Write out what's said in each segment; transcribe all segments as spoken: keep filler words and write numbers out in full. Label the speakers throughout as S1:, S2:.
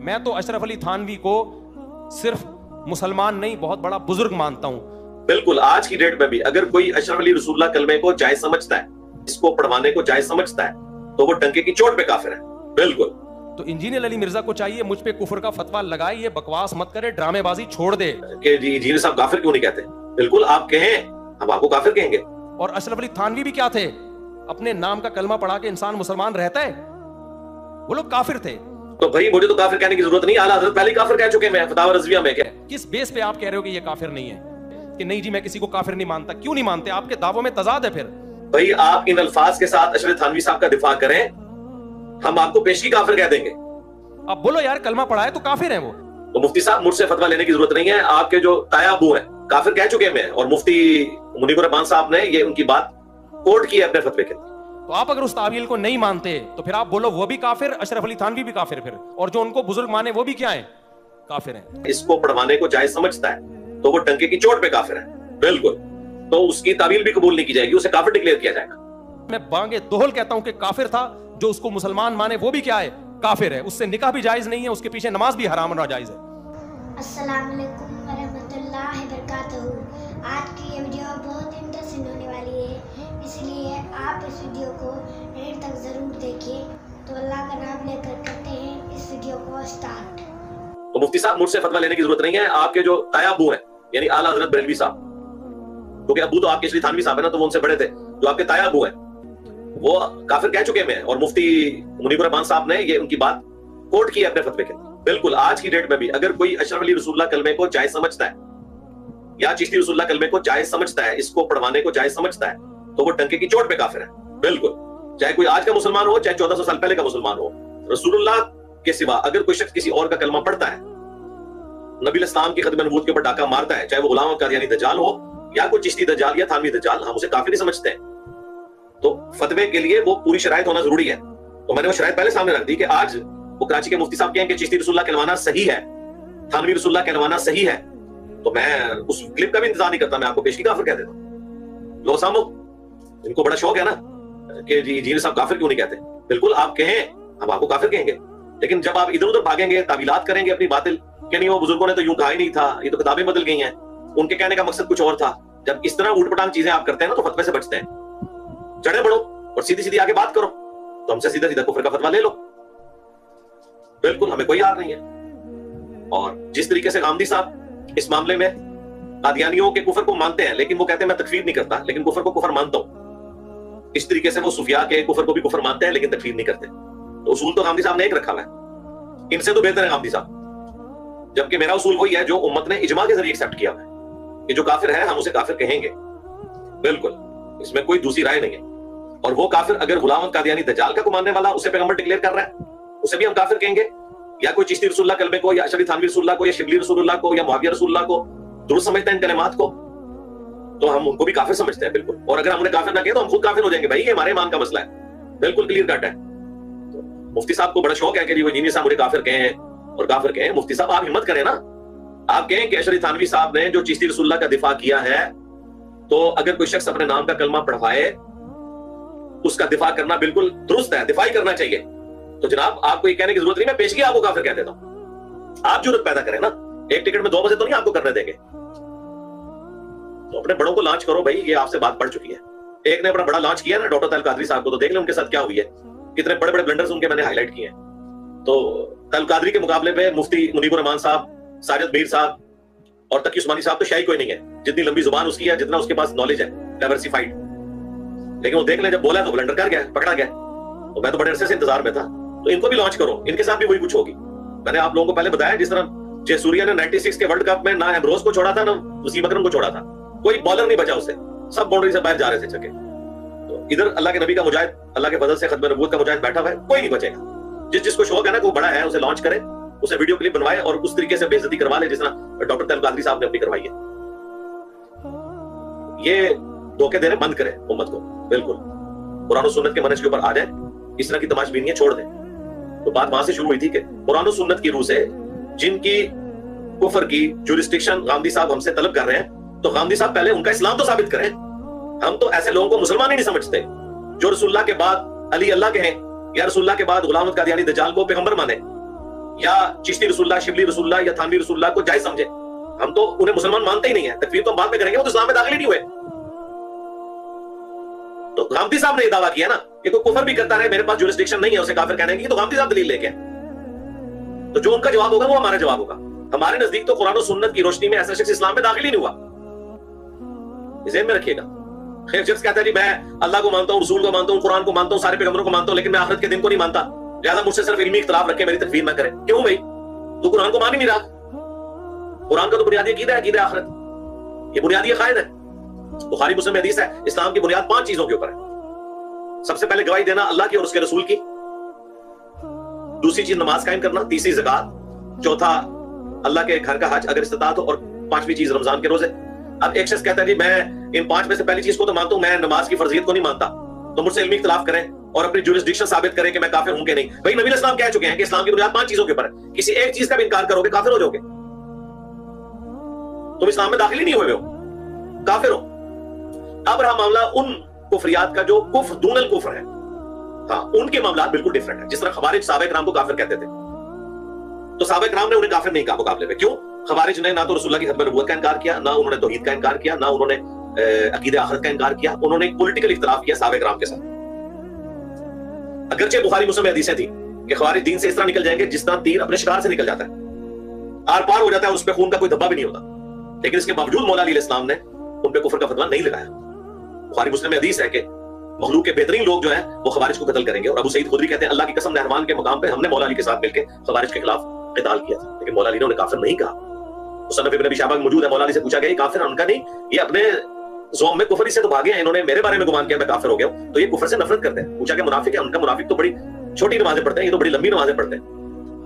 S1: میں تو اشرف علی تھانوی کو صرف مسلمان نہیں بہت بڑا بزرگ مانتا ہوں.
S2: بالکل آج کی ڈیٹ میں بھی اگر کوئی اشرف علی رسول اللہ کلمے کو جائز سمجھتا ہے, اس کو پڑھوانے کو جائز سمجھتا ہے, تو وہ ڈنکے کی چوٹ پہ کافر ہے. بالکل.
S1: تو انجینئر علی مرزا کو چاہیے مجھ پہ کفر کا فتویٰ لگائے, یہ بکواس مت کرے, ڈرامے بازی چھوڑ دے
S2: کہ جی انجینئر صاحب کافر کیوں نہیں کہتے. بالکل آپ کہیں, ہم آپ کو کافر کہیں گے.
S1: اور اشرف علی تھانوی بھی کیا تھے, اپنے نام کا کلمہ پڑھا کے انسان مسلمان رہتا ہے, وہ لوگ کافر تھے.
S2: تو بھائی مجھے تو کافر کہنے کی ضرورت نہیں, اعلیٰ حضرت پہلے ہی کافر کہہ چکے ہیں فتاوی رضویہ میں. کیا
S1: کس بیس پہ آپ کہہ رہے ہو کہ یہ کافر نہیں ہے, کہ نہیں جی میں کسی کو کافر نہیں مانتا؟ کیوں نہیں مانتے؟ آپ کے دعووں میں تضاد ہے. پھر
S2: بھائی آپ ان الفاظ کے ساتھ اشرف تھانوی صاحب کا دفاع کریں, ہم آپ کو پیشگی کافر کہہ دیں گے.
S1: اب بولو یار کلمہ پڑھا ہے تو کافر ہیں وہ.
S2: تو مفتی صاحب مجھ سے فتویٰ لینے کی ضرورت نہیں ہے, آپ کے جو تایا ابو ہیں کافر کہہ چکے ہیں, اور مفتی منیب الرحمان صاحب نے یہ ان کی بات کوٹ کی ہے اپنے فتوے کے اندر.
S1: تو آپ اگر اس تعویل کو نہیں مانتے تو پھر آپ بولو وہ بھی کافر, اشرف علی تھانوی بھی کافر, پھر اور جو ان کو بزرگ مانے وہ بھی کیا ہیں, کافر ہیں.
S2: اس کو پڑھوانے کو جائز سمجھتا ہے تو وہ ڈنکے کی چوٹ پہ کافر ہے. بالکل. تو اس کی تعویل بھی قبول نہیں کی جائے گی, اسے کافر ڈکلیئر کیا جائے گا.
S1: میں بانگے دوہل کہتا ہوں کہ کافر تھا, جو اس کو مسلمان مانے وہ بھی کیا ہے, کافر ہے. اس سے نکاح بھی جائز نہیں ہے, اس کے پیچھے نماز بھی حرام اور ناجائز ہے.
S3: السلام علیکم ورحمۃ اللہ وبرکاتہ. آج کی یہ ویڈیو بہت انٹرسٹنگ ہونے والی ہے, اس لیے آپ اس ویڈیو کو اینڈ تک ضرور دیکھیں. تو اللہ کا نام لے کر کرتے ہیں اس ویڈیو کو اسٹارٹ.
S2: تو مفتی صاحب مجھ سے فتویٰ لینے کی ضرورت نہیں ہے, آپ کے جو تایا ابو ہیں یعنی اعلیٰ حضرت بریلوی صاحب, کیونکہ ابو تو آپ کے اشرف تھانوی صاحب ہیں نا, تو وہ ان سے بڑے تھے, جو آپ کے تایا ابو ہیں وہ کافر کہہ چکے ہیں, اور مفتی منیب الرحمان صاحب نے یہ ان کی بات کوٹ کی ہے اپنے فتوے کے اندر. بالکل آج کی ڈیٹ میں بھی اگر کوئی اشرف علی رسول اللہ کلمے کو جائز سمجھتا ہے, یا چشتی رسول اللہ کلمے کو جائز سمجھتا ہے, اس کو پڑھوانے کو جائز سمجھتا ہے, تو وہ ڈنکے کی چوٹ پہ کافر ہے. بالکل. چاہے کوئی آج کا مسلمان ہو, چاہے چودہ سو سال پہلے کا مسلمان ہو, رسول اللہ کے سوا اگر کوئی شخص کسی اور کا کلمہ پڑھتا ہے, نبی الاسلام کی ختم نبوت کے اوپر ڈاکہ مارتا ہے, چاہے وہ غلام قادیانی دجال ہو یا کوئی چشتی دجال یا تھانوی دجال, ہم اسے کافر نہیں سمجھتے ہیں. تو فتوے کے لیے وہ پوری شرائط ہونا ضروری ہے. تو میں نے وہ شرائط پہلے سامنے رکھ دی کہ آج وہ کراچی کے مفتی صاحب کہیں کہ چشتی رسول اللہ کہلوانا صحیح ہے, تھانوی رسول اللہ کہلوانا صحیح ہے, تو میں اس کلپ کا بھی انتظار نہیں کرتا, میں آپ کو پیشگی کافر کہہ دیتا ہوں. لو سامو ان کو بڑا شوق ہے نا کہ جی انجینئر صاحب کافر کیوں نہیں کہتے. بالکل آپ کہیں, ہم آپ کو کافر کہیں گے, لیکن جب آپ ادھر ادھر بھاگیں گے, تعویلات کریں گے اپنی باطل کہ نہیں وہ بزرگوں نے تو یوں کہا ہی نہیں تھا, یہ تو کتابیں بدل گئی ہیں, ان کے کہنے کا مقصد کچھ اور تھا. جب اس طرح اوٹ پٹانگ چیزیں آپ کرتے ہیں نا تو فتوے سے بچتے ہیں. چڑھے بڑھو اور سیدھی سیدھی آگے بات کرو, تو ہم سے سیدھا سیدھا کفر کا فتویٰ لے لو. بالکل ہمیں کوئی یاد نہیں ہے. اور جس طریقے سے غامدی صاحب اس معاملے میں قادیانیوں کے کفر کو مانتے ہیں, لیکن وہ کہتے ہیں میں تکفیر نہیں کرتا لیکن کفر کو کفر مانتا ہوں, اس طریقے سے وہ صوفیاء کے کفر کو بھی کفر مانتے ہیں لیکن تکفیر نہیں کرتے. تو اصول تو غامدی صاحب نے ایک رکھا ہوا ہے, ان سے تو بہتر ہے غامدی صاحب, جبکہ میرا اصول وہی ہے جو امت نے اجماع کے ذریعے ایکسپٹ کیا ہوا ہے کہ جو کافر ہے ہم اسے کافر کہیں گے. بالکل اس میں کوئی دوسری رائے نہیں ہے. اور وہ کافر اگر غلام قادیانی دجال کا کو ماننے والا اسے پیغمبر ڈکلیئر کر رہا ہے, اسے بھی ہم کافر کہیں گے, یا کوئی چشتی رسول اللہ کلمے کو, یا اشرف تھانوی رسول اللہ کو, یا شبلی رسول اللہ کو, یا معاویہ رسول اللہ کو درست سمجھتے ہیں ان کلمات کو, تو ہم ان کو بھی کافر سمجھتے ہیں. بالکل. اور اگر ہم انہیں کافر نہ کہیں تو ہم خود کافر ہو جائیں گے. بھائی یہ ہمارے ایمان کا مسئلہ ہے, بالکل کلیئر کٹ ہے. تو مفتی صاحب کو بڑا شوق ہے کہ وہ انجینئر صاحب مجھے کافر کہیں اور کافر کہیں. مفتی صاحب آپ ہمت کریں نا, آپ کہیں کہ اشرف تھانوی صاحب نے جو چشتی رسول اللہ کا دفاع کیا ہے, تو اگر کوئی شخص اپنے نام کا کلمہ پڑھوائے اس کا دفاع کرنا بالکل درست ہے, دفاع ہی کرنا چاہیے. تو جناب آپ کو یہ کہنے کی ضرورت نہیں, میں پیشگی آپ کو کافر کہہ دیتا ہوں. آپ جرات پیدا کریں نا, ایک ٹکٹ میں دو بجے تو نہیں آپ کو کرنے دیں گے. تو اپنے بڑوں کو لانچ کرو بھائی, یہ آپ سے بات پڑ چکی ہے. ایک نے اپنا بڑا لانچ کیا نا ڈاکٹر طاہر قادری صاحب کو, تو دیکھ لیں ان کے ساتھ کیا ہوئی ہے, کتنے بڑے بڑے بلنڈرز ان کے میں نے ہائی لائٹ کیے ہیں. تو طاہر قادری کے مقابلے پہ مفتی منیب الرحمان صاحب, ساجد میر صاحب اور تقی عثمانی صاحب تو شاہی کوئی نہیں ہے, جتنی لمبی زبان اس کی ہے, جتنا اس کے پاس نالج ہے ڈائیورسیفائڈ. لیکن وہ دیکھ لیں جب بولا تو بلنڈر کر گیا, پکڑا گیا. تو میں تو بڑے عرصے سے انتظار میں تھا, تو ان کو بھی لانچ کرو, ان کے ساتھ بھی وہی کچھ ہوگی. میں نے آپ لوگوں کو پہلے بتایا جس طرح جے سوریا نے نائنٹی سکس کے ورلڈ کپ میں نہ ایمبروز کو چھوڑا تھا نہ وسیم اکرم کو چھوڑا تھا, کوئی بالر نہیں بچا اس سے, سب باؤنڈری سے باہر جا رہے تھے چھکے. تو ادھر اللہ کے نبی کا مجاہد, اللہ کے فضل سے ختم نبوت کا مجاہد بیٹھا ہوا ہے, کوئی نہیں بچے گا. جس جس کو شوق ہے نا کہ وہ بڑا ہے اسے لانچ کرے, اسے ویڈیو کلپ بنوائے اور اس طریقے سے بے عزتی کروا لے جس طرح ڈاکٹر طاہر قادری صاحب نے اپنی کروائی ہے. یہ دھوکے دینے بند کرے امت کو. بالکل قرآن و سنت کے منہج کے اوپر آ جائیں, اس طرح کی تماش بینیاں چھوڑ دیں. تو بات وہاں سے شروع ہوئی تھی کہ قرآن و سنت کی روح سے جن کی کفر کی جورسڈکشن غامدی صاحب ہم سے طلب کر رہے ہیں, تو غامدی صاحب پہلے ان کا اسلام تو ثابت کریں. ہم تو ایسے لوگوں کو مسلمان ہی نہیں سمجھتے جو رسول اللہ کے بعد علی اللہ کہیں, یا رسول اللہ کے بعد غلام احمد قادیانی دجال کو پیغمبر مانے. یا چشتی رسول اللہ، شبلی رسول اللہ یا تھانوی رسول اللہ کو جائز سمجھے، ہم تو انہیں مسلمان مانتے ہی نہیں ہیں، تکفیر تو ہم بعد میں کریں گے، وہ تو اسلام میں داخل ہی نہیں ہوئے. تو غامدی صاحب نے یہ دعویٰ کیا نا کہ کوئی کفر بھی کرتا رہے میرے پاس جورسڈکشن نہیں ہے اسے کافر کہنے کی، تو غامدی صاحب دلیل لے کے تو جو ان کا جواب ہوگا وہ ہمارا جواب ہوگا. ہمارے نزدیک تو قرآن و سنت کی روشنی میں ایسا شخص اسلام میں داخل ہی نہیں ہوا، ذہن میں رکھیے گا. خیر شخص کہتا ہے جی میں اللہ کو مانتا ہوں، رسول کو مانتا ہوں، قرآن کو مانتا ہوں، سارے پیغمبروں کو مانتا ہوں، لیکن میں آخرت کے دن کو نہیں مانتا، لہٰذا مجھ سے صرف علمی اختلاف رکھے میری تکفیر نہ کرے. کیوں بھائی؟ تو قرآن کو مان ہی نہیں رہا. قرآن کا تو بنیادی عقیدہ ہے، عقیدہ آخرت، یہ بنیادی عقائد ہے. بخاری مسلم میں حدیث ہے اسلام کی بنیاد پانچ چیزوں کے اوپر ہے. سب سے پہلے گواہی دینا اللہ کی اور اس کے رسول کی، دوسری چیز نماز قائم کرنا، تیسری زکات، چوتھا اللہ کے گھر کا حج اگر استطاعت ہو، اور پانچویں چیز رمضان کے روزے. اب ایک شخص کہتا ہے جی میں ان پانچ میں سے پہلی چیز کو تو مانتا ہوں، میں نماز کی فرضیت کو نہیں مانتا، تو مجھ سے علمی اختلاف کریں اور اپنی جورسڈکشن ثابت کریں کہ میں کافر ہوں کہ نہیں. بھائی نبی علیہ السلام کہہ چکے ہیں کہ اسلام کی بنیاد پانچ چیزوں کے اوپر ہے، کسی ایک چیز کا بھی انکار کرو گے کافر ہو جاؤ گے، تم اسلام میں داخل ہی نہیں ہوئے ہو، کافر ہو. اب رہا معاملہ ان کفریات کا جو کفر دون الکفر ہے، ہاں ان کے معاملات بالکل ڈیفرنٹ ہیں. جس طرح خوارج صحابہ کرام کو کافر کہتے تھے، تو صحابہ کرام نے انہیں کافر نہیں کہا مقابلے میں. کیوں؟ خوارج نے نہ تو رسول اللہ کی ختم نبوت کا انکار کیا، نہ انہوں نے توحید کا انکار کیا، نہ انہوں نے عقیدہ آخرت کا انکار کیا، انہوں نے پولیٹیکل اختلاف کیا صحابہ کرام کے ساتھ. اگرچہ بخاری مسلم میں حدیثیں تھی کہ خوارج دین سے اس طرح نکل جائیں گے جس طرح تیر اپنے شکار سے نکل جاتا ہے، آر پار ہو جاتا ہے، اس پہ خون کا کوئی دھبا بھی نہیں ہوتا، لیکن اس کے باوجود مولا علیہ السلام نے ان پہ کفر کا فتویٰ نہیں لگایا. بخاری مسلم میں حدیث ہے کہ مخلوق کے بہترین لوگ جو ہیں وہ خوارج کو قتل کریں گے. اور ابو سعید خدری کہتے ہیں اللہ کی قسم نہروان کے مقام پہ ہم نے مولا علی کے ساتھ مل کے خوارج کے خلاف قتال کیا تھا، لیکن مولا علی نے انہیں کافر نہیں کہا. مصنف ابن ابی شیبہ میں موجود ہے، مولا علی سے پوچھا گیا یہ کافر ہے؟ ان کا نہیں، یہ اپنے زوم میں کفر سے تو بھاگے ہیں، انہوں نے میرے بارے میں گمان کیا میں کافر ہو گیا ہوں، تو یہ کفر سے نفرت کرتے ہیں. پوچھا کہ منافق ہے؟ ان کا منافق تو بڑی چھوٹی نمازیں پڑھتے ہیں، یہ تو بڑی لمبی نمازیں پڑھتے ہیں.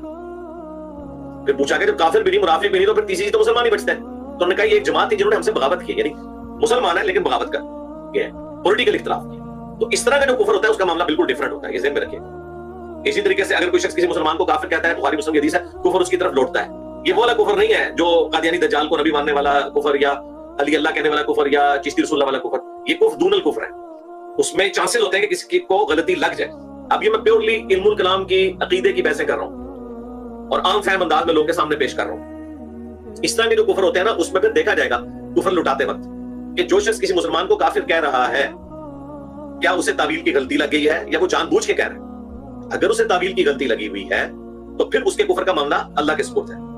S2: پھر پوچھا کہ جب کافر بھی نہیں منافق بھی نہیں تو پھر تیسری چیز تو مسلمان ہی بچتے ہیں. تو انہوں نے کہا یہ ایک جماعت تھی جنہوں نے ہم سے بغاوت کی، یعنی مسلمان ہے لیکن بغاوت کر گئے، پولیٹیکل اختلاف کیا. تو اس طرح کا جو کفر ہوتا ہے اس کا معاملہ بالکل ڈیفرنٹ ہوتا ہے، یہ ذہن میں رکھیے. اسی طریقے سے اگر کوئی شخص کسی مسلمان کو کافر کہتا ہے، بخاری مسلم کی حدیث ہے، کفر اس کی طرف لوٹتا ہے. یہ وہ والا کفر نہیں ہے جو قادیانی دجال کو نبی ماننے والا کفر، یا علی اللہ کہنے والا کفر، یا چشتی رسول اللہ والا کفر. یہ کفر دون الکفر ہے، اس میں چانسز ہوتے ہیں کہ کسی کو غلطی لگ جائے. اب یہ میں پیورلی علم الکلام کی عقیدے کی بحثیں کر رہا ہوں اور عام فہم انداز میں لوگوں کے سامنے پیش کر رہا ہوں. اس طرح کے جو کفر ہوتے ہیں نا اس میں پھر دیکھا جائے گا کفر لٹاتے وقت کہ جو شخص کسی مسلمان کو کافر کہہ رہا ہے کیا اسے تعویل کی غلطی لگ گئی ہے یا وہ جان بوجھ کے کہہ رہا ہے. اگر اسے تعویل کی غلطی لگی ہوئی ہے تو پھر اس کے کفر کا معاملہ اللہ کے سپرد ہے،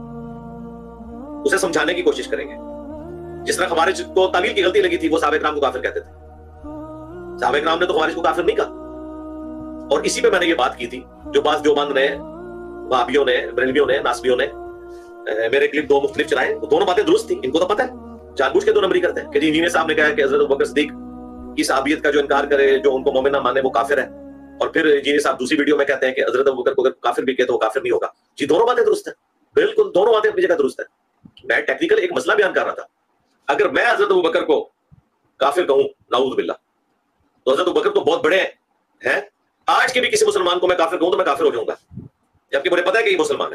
S2: اسے سمجھانے کی کوشش کریں گے. جس طرح خوارج کو تعویل کی غلطی لگی تھی وہ صحابہ کرام کو کافر کہتے تھے، صحابہ کرام نے تو خوارج کو کافر نہیں کہا. اور اسی پہ میں نے یہ بات کی تھی جو بعض دیوبند نے، وہابیوں نے، بریلویوں نے، ناسبیوں نے میرے کلپ دو مختلف چلائے، دونوں باتیں درست تھیں. ان کو تو پتہ ہے، جان بوجھ کے دو نمبری کرتے ہیں کہ جی انجینئر صاحب نے کہا کہ حضرت ابوبکر صدیق کی صحابیت کا جو انکار کرے، جو ان کو مومن نہ مانے وہ کافر ہے. اور پھر انجینئر صاحب دوسری ویڈیو میں کہتے ہیں کہ حضرت ابوبکر کو اگر کافر بھی کہے تو وہ کافر نہیں ہوگا. جی دونوں باتیں درست ہیں، بالکل دونوں باتیں اپنی جگہ درست ہیں. میں ٹیکنیکل ایک مسئلہ بیان کر رہا تھا. اگر میں حضرت ابوبکر کو کافر کہوں نعوذ باللہ تو حضرت ابوبکر تو بہت بڑے ہیں. آج کے بھی کسی مسلمان کو میں کافر کہوں تو میں کافر ہو جاؤں گا، جبکہ مجھے پتا ہے کہ یہ مسلمان ہے.